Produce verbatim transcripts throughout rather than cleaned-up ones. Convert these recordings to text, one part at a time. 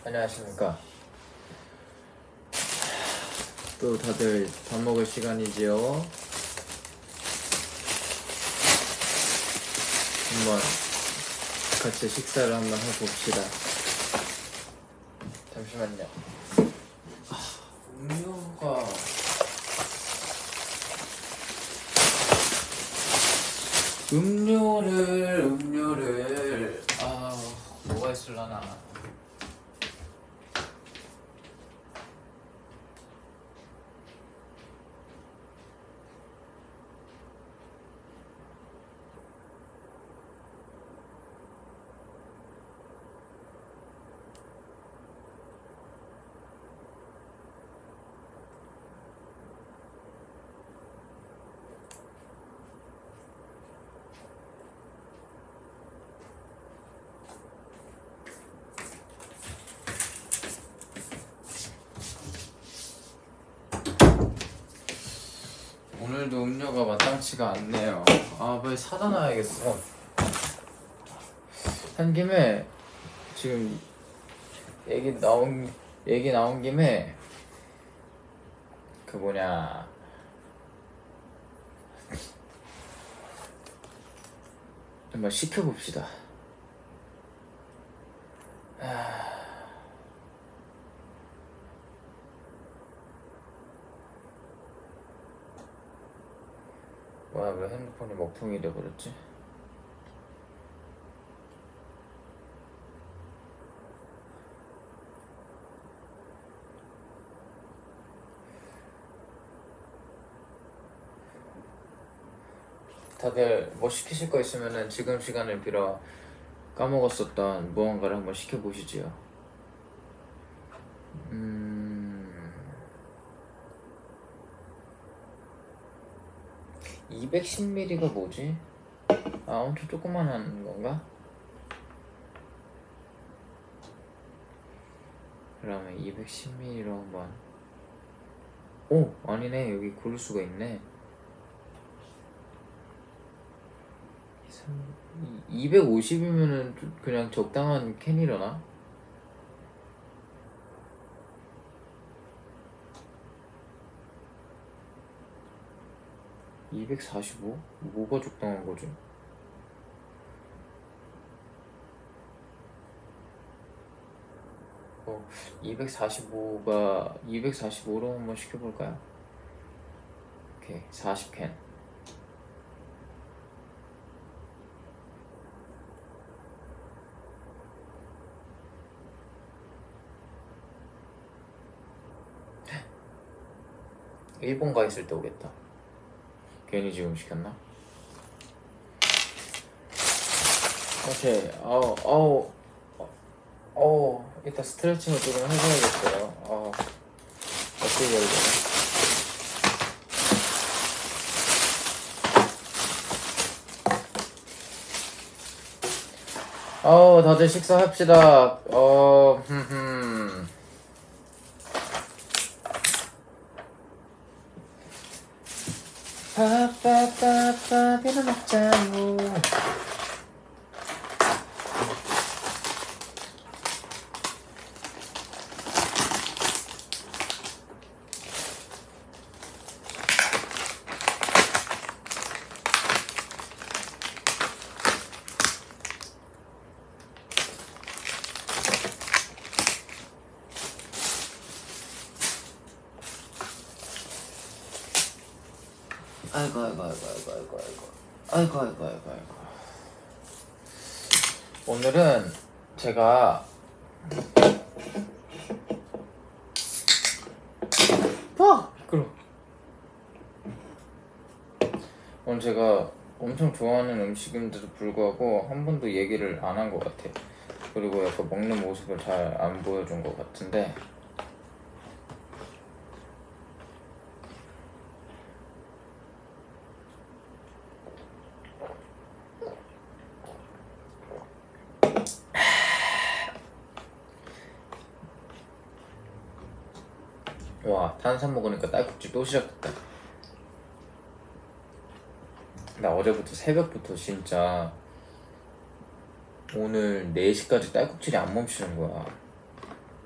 안녕하십니까. 또 다들 밥 먹을 시간이지요. 한번 같이 식사를 한번 해봅시다. 잠시만요. 음료가 음료를 음료를 아 뭐가 있을라나. 오늘도 음료가 마땅치가 않네요. 아, 왜 사다 놔야겠어. 한 김에 지금 얘기 나온 얘기 나온 김에 그 뭐냐 한번 시켜봅시다. 아... 뭐야, 왜 핸드폰이 먹통이 돼버렸지? 다들 뭐 시키실 거 있으면은 지금 시간을 빌어 까먹었었던 무언가를 한번 시켜보시지요. 음... 이백십 밀리리터가 뭐지? 아, 엄청 조그만한 건가? 그러면 이백십 밀리리터로 한번. 오! 아니네, 여기 고를 수가 있네. 이백오십이면은 그냥 적당한 캔이려나? 이백사십오? 뭐가 적당한 거지? 어, 이백사십오가 이백사십오로 한번 시켜볼까요? 오케이, 사십 캔. 일본 가 있을 때 오겠다. 괜히 지금 시켰나? 오케이. 아우 아우 아우 이따 스트레칭을 조금 해봐야겠어요. 아 어떻게 해야 되나? 아우 다들 식사합시다. 어 흠흠. 빠빠빠빠 비나 먹자고. 아이고 아이고 아이고 아이고 아이고 아이고 아이고 아이고 아이고 아이고. 오늘은 제가 아! 미끄러워. 오늘 제가 엄청 좋아하는 음식인데도 불구하고 한 번도 얘기를 안 한 것 같아. 그리고 약간 먹는 모습을 잘 안 보여준 것 같은데 와, 탄산 먹으니까 딸꾹질 또 시작됐다. 나 어제부터 새벽부터 진짜 오늘 네 시까지 딸꾹질이 안 멈추는 거야.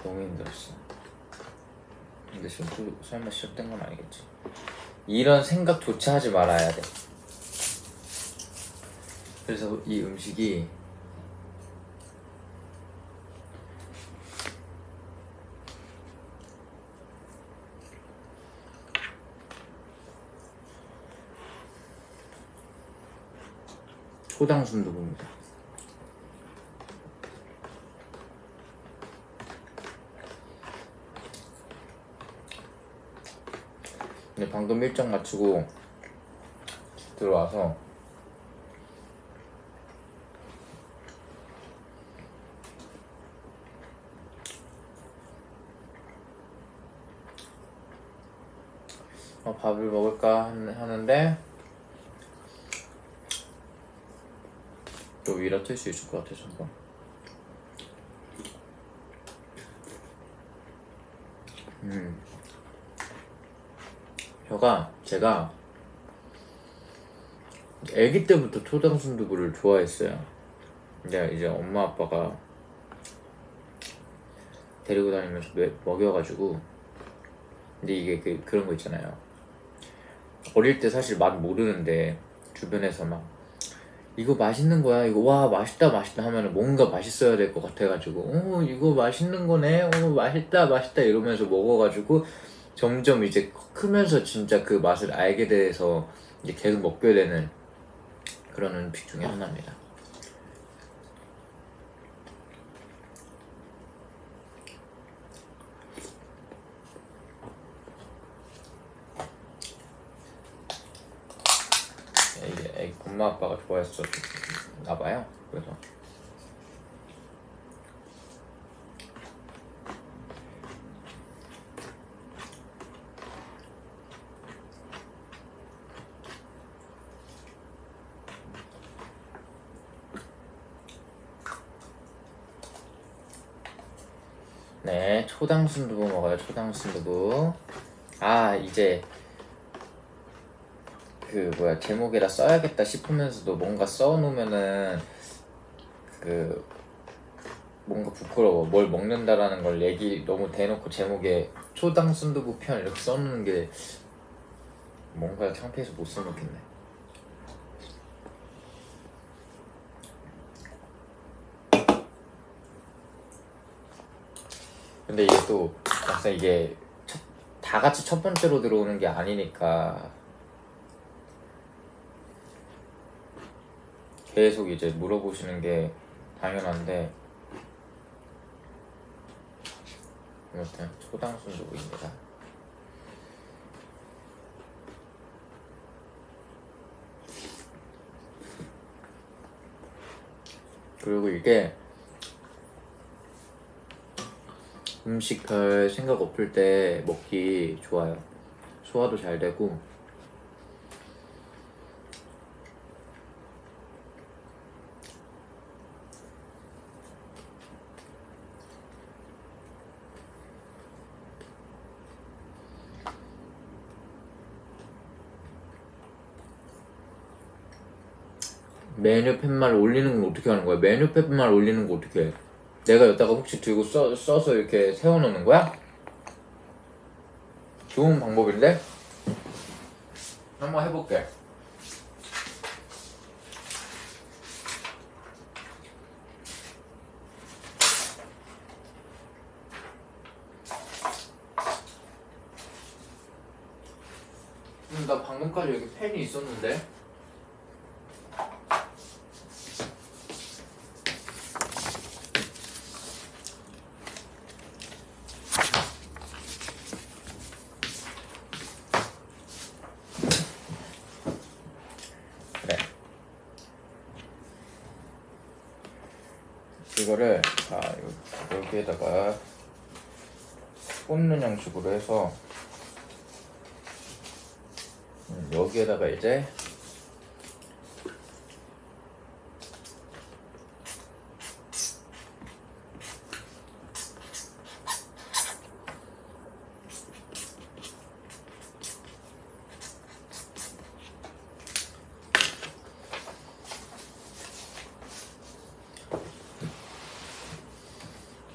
너무 힘들었어. 근데 지금 또 설마 시작된 건 아니겠지. 이런 생각조차 하지 말아야 돼. 그래서 이 음식이 초당 순두부입니다. 근데 방금 일정 마치고 들어와서 어, 밥을 먹을까 하는데 또 위라 틀 수 있을 것 같아서 한번. 음. 혀가 제가 아기 때부터 초당 순두부를 좋아했어요. 근데 이제 엄마 아빠가 데리고 다니면서 먹여가지고. 근데 이게 그, 그런 거 있잖아요. 어릴 때 사실 맛 모르는데 주변에서 막 이거 맛있는 거야, 이거 와 맛있다 맛있다 하면은 뭔가 맛있어야 될 것 같아가지고 어 이거 맛있는 거네, 어 맛있다 맛있다 이러면서 먹어가지고 점점 이제 크면서 진짜 그 맛을 알게 돼서 이제 계속 먹게 되는 그런 음식 중에 하나입니다. 이게 애기 엄마 아빠가 좋아했었나봐요. 그래서 네, 초당 순두부 먹어요. 초당 순두부. 아, 이제 그 뭐야 제목에다 써야겠다 싶으면서도 뭔가 써놓으면은 그 뭔가 부끄러워. 뭘 먹는다라는 걸 얘기 너무 대놓고 제목에 초당 순두부 편 이렇게 써놓는 게 뭔가 창피해서 못 써놓겠네. 근데 이게 또 막상 이게 첫, 다 같이 첫 번째로 들어오는 게 아니니까 계속 이제 물어보시는 게 당연한데 아무튼 초당 순두부입니다. 그리고 이게 음식 별 생각 없을 때 먹기 좋아요. 소화도 잘 되고. 메뉴 팻말 올리는 건 어떻게 하는 거야? 메뉴 팻말 올리는 거 어떻게 해? 내가 여기다가 혹시 들고 써, 써서 이렇게 세워놓는 거야? 좋은 방법인데? 한번 해볼게. 음, 나 방금까지 여기 펜이 있었는데? 이거를 자 여기에다가 꽂는 형식으로 해서 음, 여기에다가 이제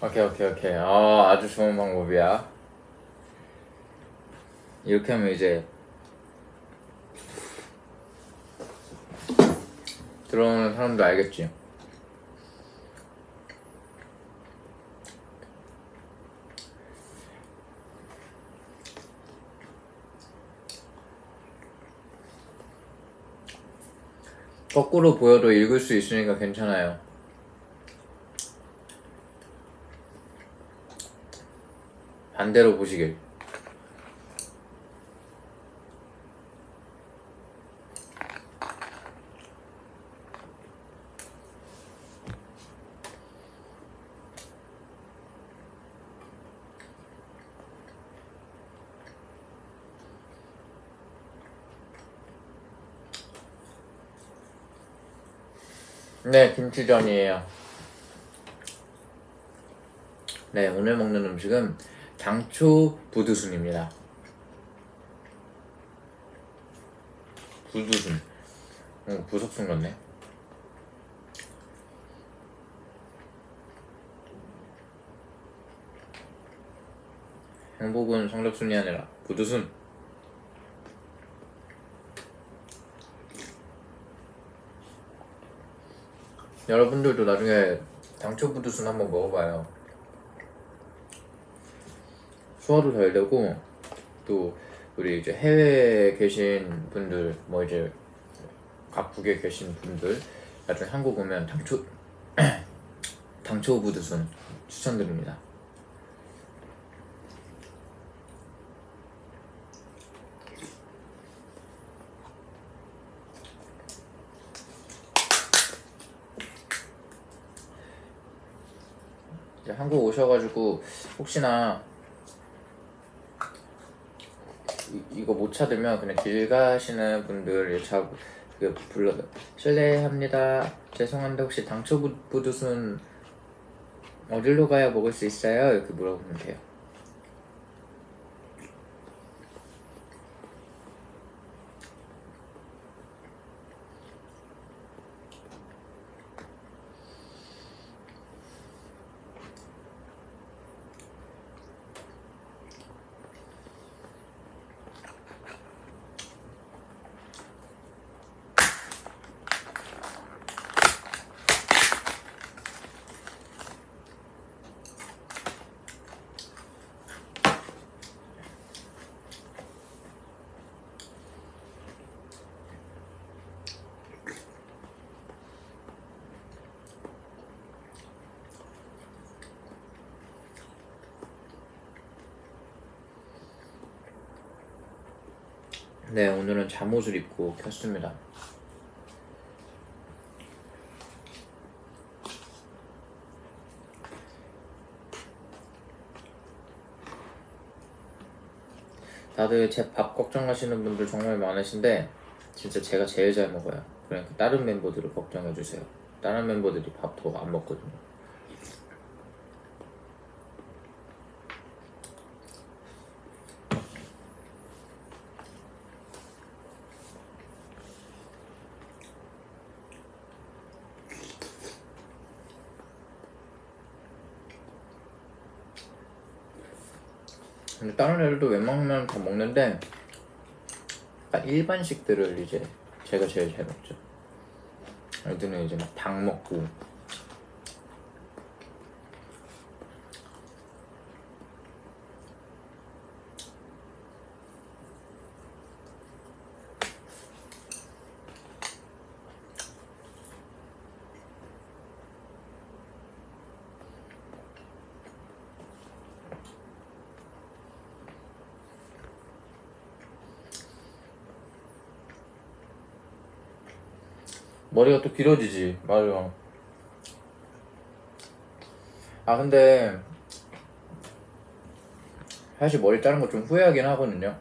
오케이 오케이 오케이. 어, 아주 좋은 방법이야. 이렇게 하면 이제 들어오는 사람도 알겠지. 거꾸로 보여도 읽을 수 있으니까 괜찮아요. 반대로 보시길. 네, 김치전이에요. 네, 오늘 먹는 음식은 당초 부두순입니다. 부두순. 어, 부석순 같네. 행복은 성적순이 아니라 부두순. 여러분들도 나중에 당초 부두순 한번 먹어봐요. 소화도 잘 되고, 또 우리 이제 해외에 계신 분들, 뭐 이제 각국에 계신 분들 나중에 한국 오면 당초 당초 부두순 추천드립니다. 이제 한국 오셔가지고 혹시나 이, 이거 못 찾으면 그냥 길 가시는 분들 자, 그 불러 실례합니다. 죄송한데 혹시 당초 부- 부두순 어디로 가야 먹을 수 있어요? 이렇게 물어보면 돼요. 네, 오늘은 잠옷을 입고 켰습니다. 다들 제 밥 걱정하시는 분들 정말 많으신데 진짜 제가 제일 잘 먹어요. 그러니까 다른 멤버들을 걱정해주세요. 다른 멤버들이 밥 더 안 먹거든요. 근데 다른 애들도 웬만하면 다 먹는데 딱 일반식들을 이제 제가 제일 잘 먹죠. 애들은 이제 막 닭 먹고 머리가 또 길어지지. 맞아. 아 근데 사실 머리 자른 거 좀 후회하긴 하거든요.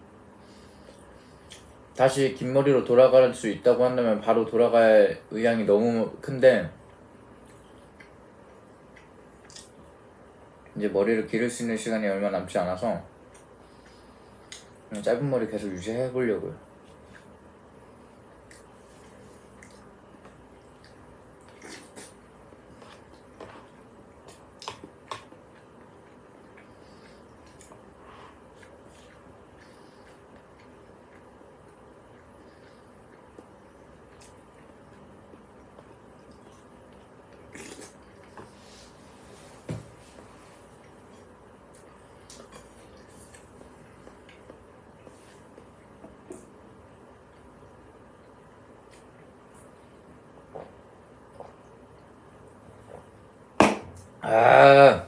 다시 긴 머리로 돌아갈 수 있다고 한다면 바로 돌아갈 의향이 너무 큰데 이제 머리를 기를 수 있는 시간이 얼마 남지 않아서 그냥 짧은 머리 계속 유지해보려고요. 아,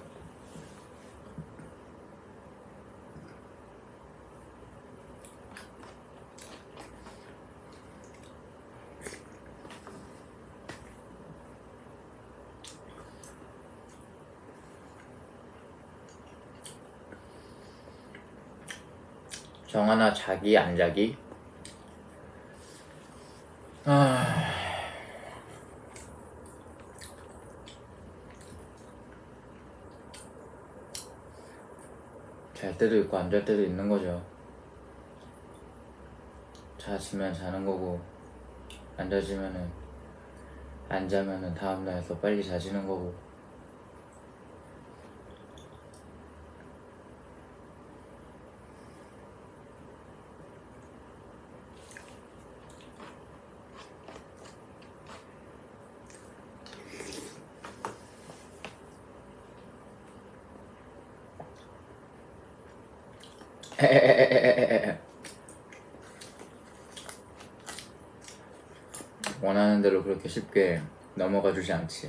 정하나 자기 안 자기? 아, 잘 때도 있고 안 잘 때도 있는 거죠. 자지면 자는 거고 안 자지면은 안 자면은 다음날 더 빨리 자지는 거고. 원하는 대로 그렇게 쉽게 넘어가 주지 않지.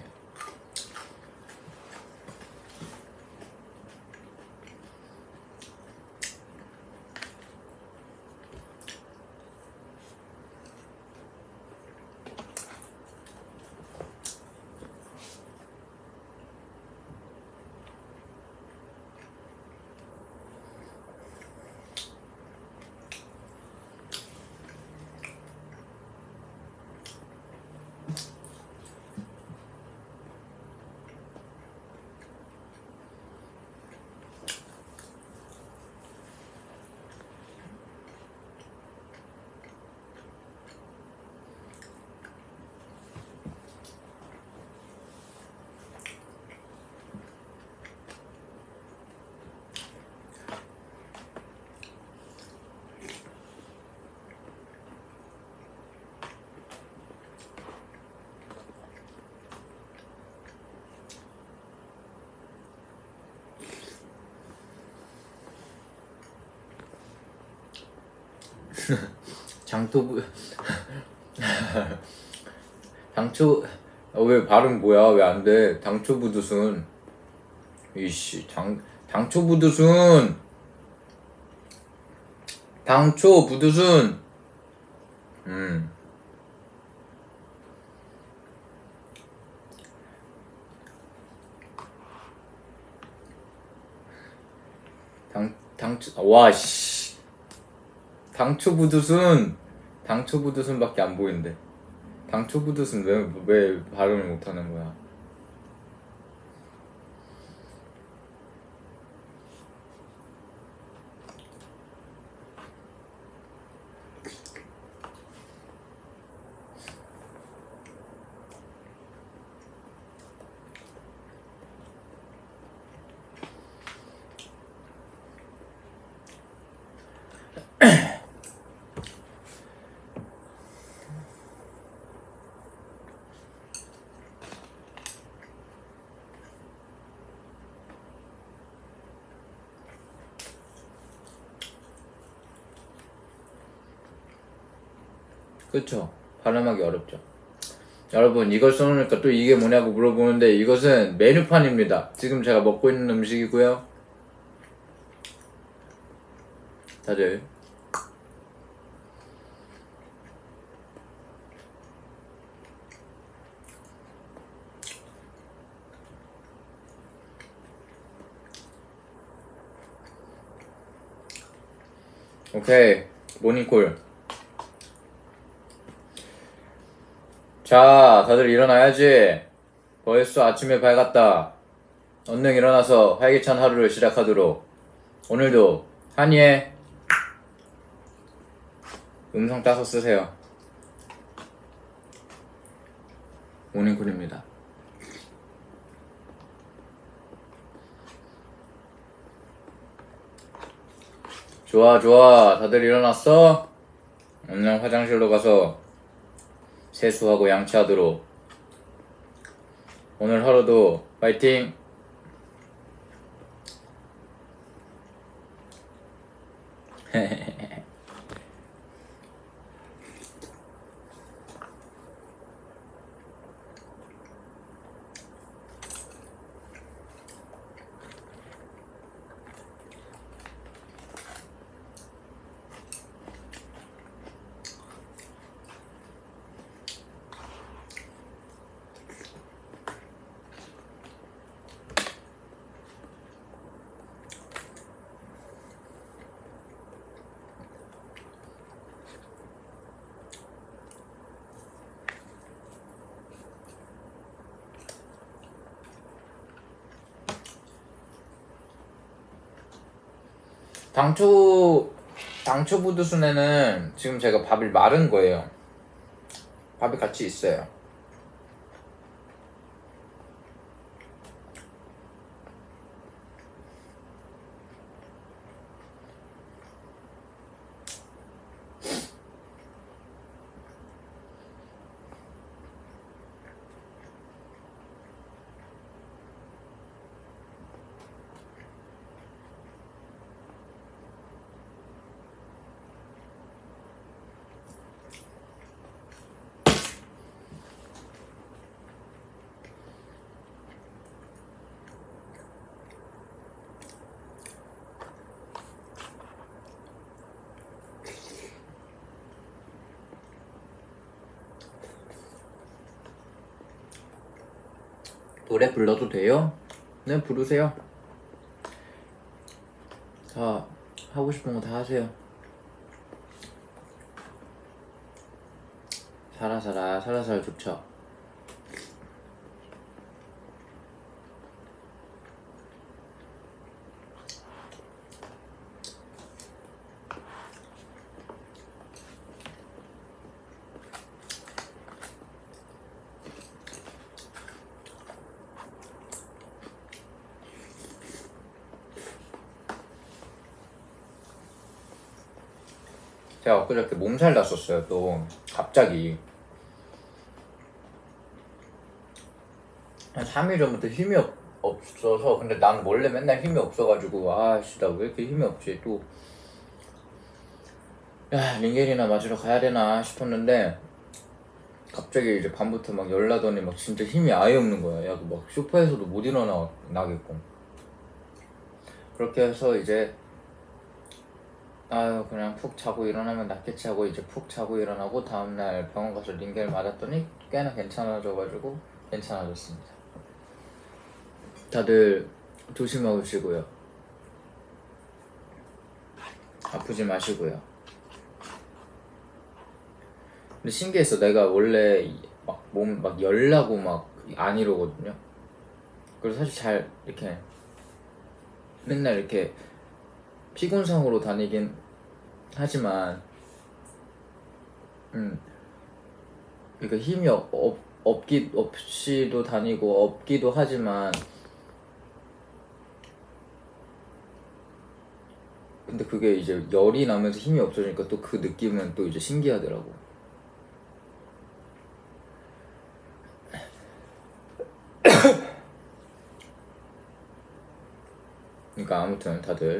장토부 당초 어, 왜 발음 뭐야? 왜 안 돼? 당초부두순. 이씨, 당 당초부두순. 당초부두순. 음. 당 당초 와 씨. 당초부두순. 당초부두순밖에 안 보이는데. 당초부두순 왜 왜 발음을 못 하는 거야? 그쵸? 발음하기 어렵죠. 여러분, 이걸 써놓으니까 또 이게 뭐냐고 물어보는데 이것은 메뉴판입니다. 지금 제가 먹고 있는 음식이고요. 다들 오케이, 모닝콜. 자, 다들 일어나야지. 벌써 아침에 밝았다. 얼른 일어나서 활기찬 하루를 시작하도록. 오늘도 한이의 음성 따서 쓰세요. 모닝콜입니다. 좋아 좋아, 다들 일어났어? 얼른 화장실로 가서 세수하고 양치하도록. 오늘 하루도 파이팅! 당초 당초 부두순에는 지금 제가 밥을 마른 거예요. 밥이 같이 있어요. 노래 불러도 돼요? 네, 부르세요. 다 하고 싶은 거 다 하세요. 살아살아 살아살 좋죠. 제가 엊그저께 몸살 났었어요. 또 갑자기 한 삼 일 전부터 힘이 없, 없어서. 근데 난 원래 맨날 힘이 없어가지고 아씨 나 왜 이렇게 힘이 없지. 또 야, 링겔이나 맞으러 가야 되나 싶었는데 갑자기 이제 밤부터 막 열나더니 막 진짜 힘이 아예 없는 거야. 야, 막 소파에서도 못 일어나 나겠고. 그렇게 해서 이제 아유 그냥 푹 자고 일어나면 낫겠지 하고 이제 푹 자고 일어나고 다음날 병원 가서 링겔 맞았더니 꽤나 괜찮아져가지고 괜찮아졌습니다. 다들 조심하시고요. 아프지 마시고요. 근데 신기했어. 내가 원래 막 몸 막 열나고 막 안 이러거든요. 그래서 사실 잘 이렇게 맨날 이렇게 피곤성으로 다니긴 하지만 음 그러니까 힘이 없, 없, 없기, 없이도 다니고 없기도 하지만 근데 그게 이제 열이 나면서 힘이 없어지니까 또 그 느낌은 또 이제 신기하더라고. 그러니까 아무튼 다들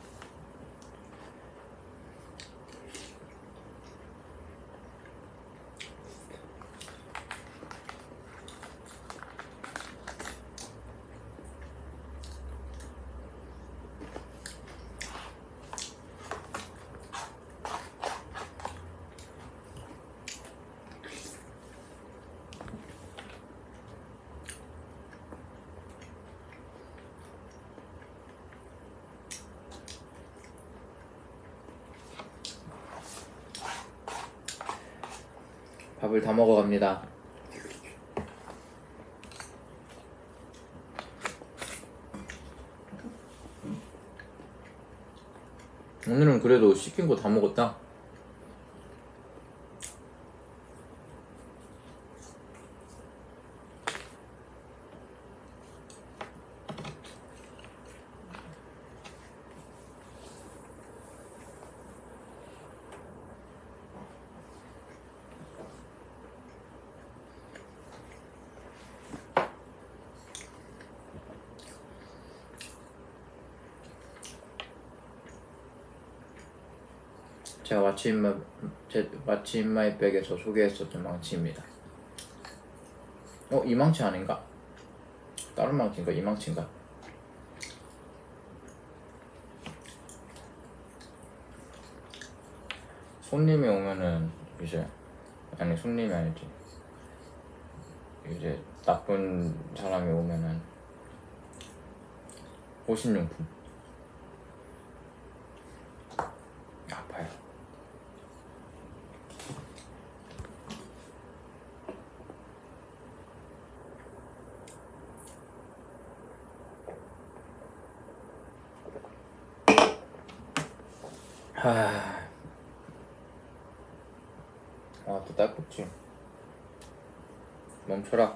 밥을 다 먹어갑니다. 오늘은 그래도 시킨 거 다 먹었다. 제가 왓츠 인마이, 제 왓츠 인마이 백에서 소개했었던 망치입니다. 어? 이 망치 아닌가? 다른 망치인가? 이 망치인가? 손님이 오면은 이제 아니 손님이 아니지 이제 나쁜 사람이 오면은 호신용품 아파요. 하... 아, 또 딸꾹질. 멈춰라.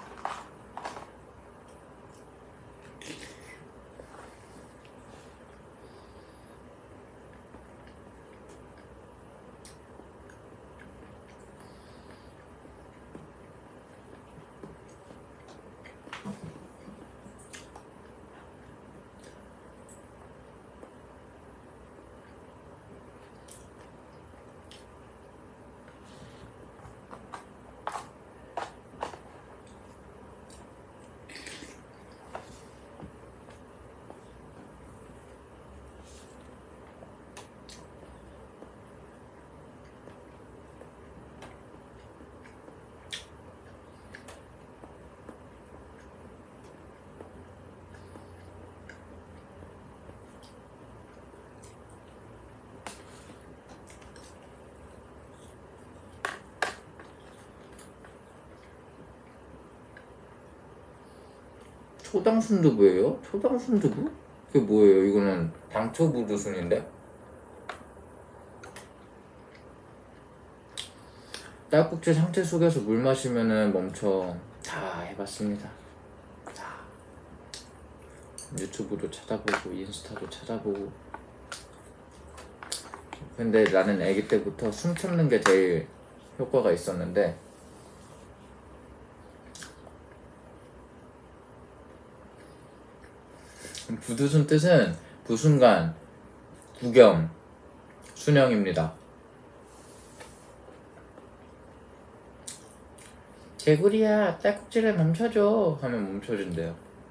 초당 순두부예요? 초당 순두부? 그게 뭐예요? 이거는 당초부두 순인데? 딸꾹질 상체 속에서 물 마시면은 멈춰. 다 해봤습니다. 다. 유튜브도 찾아보고 인스타도 찾아보고. 근데 나는 아기 때부터 숨 참는 게 제일 효과가 있었는데 부두순 뜻은 부순간, 구겸, 순영입니다. 개구리야, 딸꾹질을 멈춰줘 하면 멈춰준대요.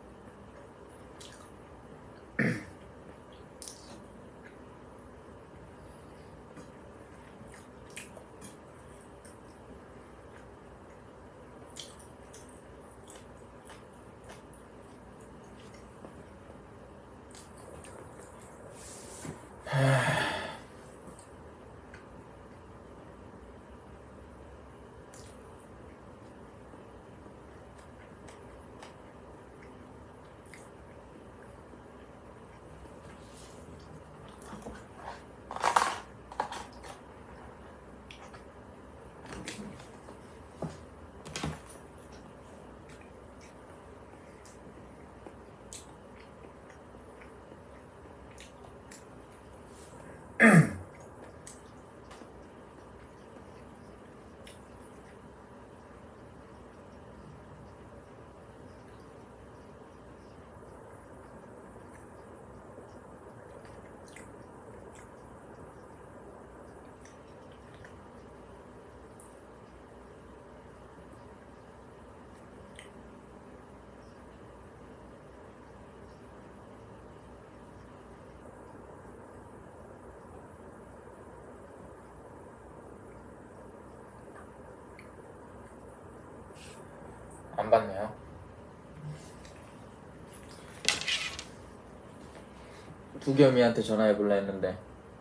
안 받네요. 두겸이한테 전화해볼라 했는데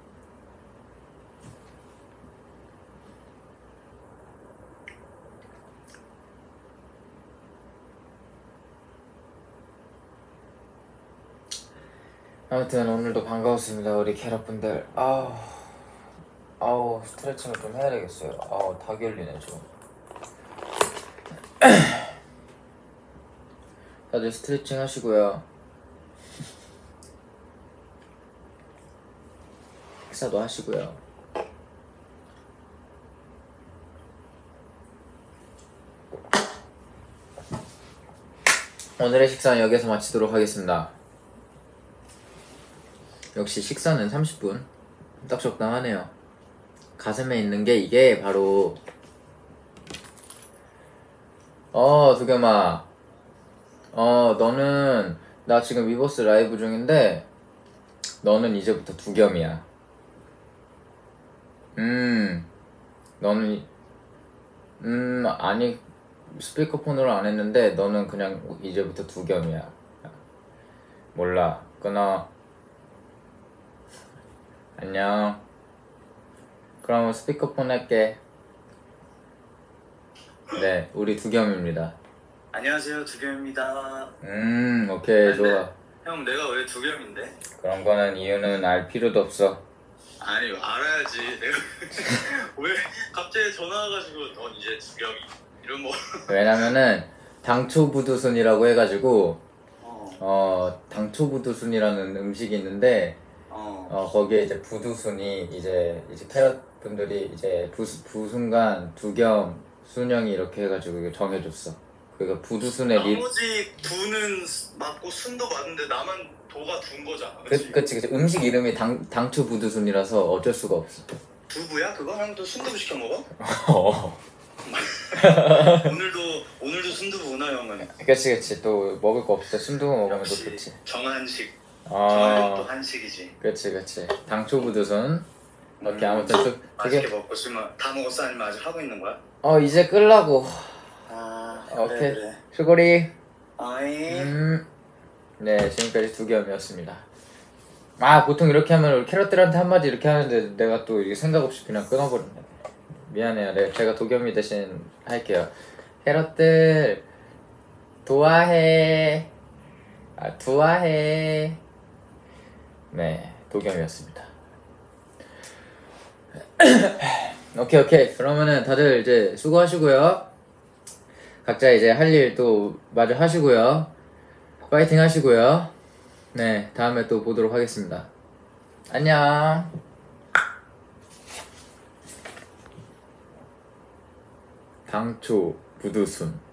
아무튼 오늘도 반가웠습니다. 우리 캐럿분들. 아우 아우 스트레칭을 좀 해야 되겠어요. 아우 다 결리네 지금. 다들 스트레칭 하시고요. 식사도 하시고요. 오늘의 식사는 여기서 마치도록 하겠습니다. 역시 식사는 삼십 분 딱 적당하네요. 가슴에 있는 게 이게 바로 어 두겸아, 어 너는 나 지금 위버스 라이브 중인데 너는 이제부터 두겸이야. 음 너는 음 아니 스피커폰으로 안 했는데 너는 그냥 이제부터 두겸이야. 몰라, 끊어. 안녕. 그럼 스피커폰 할게. 네, 우리 두겸입니다. 안녕하세요, 두겸입니다. 음 오케이. 근데, 좋아. 형, 내가 왜 두겸인데? 그런 거는 이유는 알 필요도 없어. 아니 알아야지. 내가 왜 갑자기 전화 와가지고 넌 이제 두경이 이런 뭐. 왜냐면은 당초부두순이라고 해가지고 어. 어 당초부두순이라는 음식이 있는데 어. 어 거기에 이제 부두순이 이제 이제 캐럿 분들이 이제 부 부순간 두겸 순영이 이렇게 해가지고 이거 정해줬어. 그러니까 부두순의 리 나머지 두는 맞고 순도 맞는데 나만 도가 둔 거잖아. 그, 그치? 그치 그치 음식 이름이 당 당초 부두순이라서 어쩔 수가 없어. 두부야 그거? 형 또 순두부 시켜 먹어? 어. 오늘도 오늘도 순두부구나 형은. 그치 그치 또 먹을 거 없을 때 순두부 먹으면 또 역시 좋지. 정한식. 정한식 또 아 한식이지. 그치 그치 당초 부두순. 오케이 음, 아무튼 두, 맛있게 두개 먹고 지금 다 먹었어 아니면 아직 하고 있는 거야? 어 이제 끌라고. 아 오케이 그래 그래. 수고리. 아이. 음. 네 지금까지 두겸이었습니다. 아 보통 이렇게 하면 우리 캐럿들한테 한마디 이렇게 하는데 내가 또 이게 생각 없이 그냥 끊어버렸네. 미안해요. 네, 제가 도겸이 대신 할게요. 캐럿들 도와해. 아 도와해. 네 도겸이었습니다. 오케이 오케이 그러면은 다들 이제 수고하시고요. 각자 이제 할 일 또 마저 하시고요. 파이팅 하시고요. 네 다음에 또 보도록 하겠습니다. 안녕. 당초 부두순